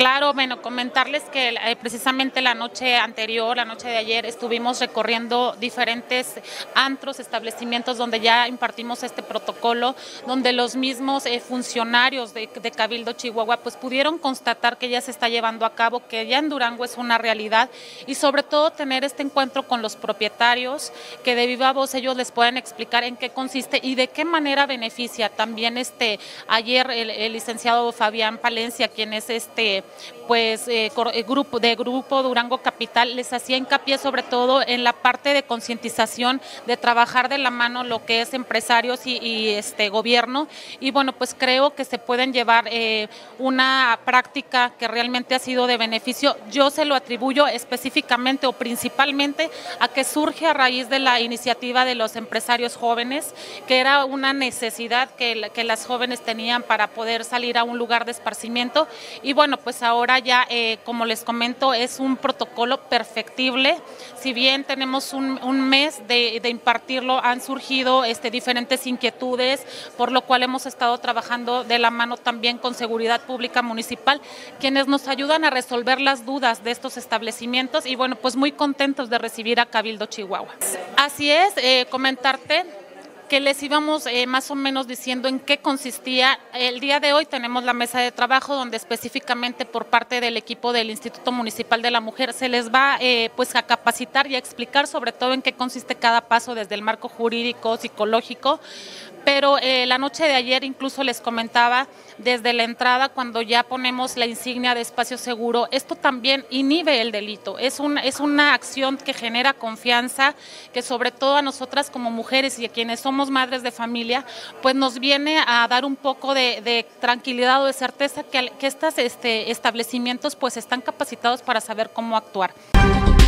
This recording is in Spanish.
Claro, bueno, comentarles que precisamente la noche anterior, la noche de ayer, estuvimos recorriendo diferentes antros, establecimientos donde ya impartimos este protocolo, donde los mismos funcionarios de Cabildo Chihuahua pues pudieron constatar que ya se está llevando a cabo, que ya en Durango es una realidad y sobre todo tener este encuentro con los propietarios, que de viva voz ellos les puedan explicar en qué consiste y de qué manera beneficia. También ayer el licenciado Fabián Palencia, quien es grupo Durango Capital, les hacía hincapié sobre todo en la parte de concientización, de trabajar de la mano lo que es empresarios y gobierno, y bueno, pues creo que se pueden llevar una práctica que realmente ha sido de beneficio. Yo se lo atribuyo específicamente o principalmente a que surge a raíz de la iniciativa de los empresarios jóvenes, que era una necesidad que las jóvenes tenían para poder salir a un lugar de esparcimiento, y bueno, pues ahora ya, como les comento, es un protocolo perfectible. Si bien tenemos un mes de impartirlo, han surgido diferentes inquietudes, por lo cual hemos estado trabajando de la mano también con Seguridad Pública Municipal, quienes nos ayudan a resolver las dudas de estos establecimientos, y bueno, pues muy contentos de recibir a Cabildo Chihuahua. Así es, comentarte que les íbamos más o menos diciendo en qué consistía. El día de hoy tenemos la mesa de trabajo donde específicamente por parte del equipo del Instituto Municipal de la Mujer se les va pues a capacitar y a explicar sobre todo en qué consiste cada paso desde el marco jurídico, psicológico, pero la noche de ayer incluso les comentaba desde la entrada, cuando ya ponemos la insignia de espacio seguro, esto también inhibe el delito, es una acción que genera confianza, que sobre todo a nosotras como mujeres y a quienes somos madres de familia, pues nos viene a dar un poco de tranquilidad o de certeza que estos establecimientos pues están capacitados para saber cómo actuar.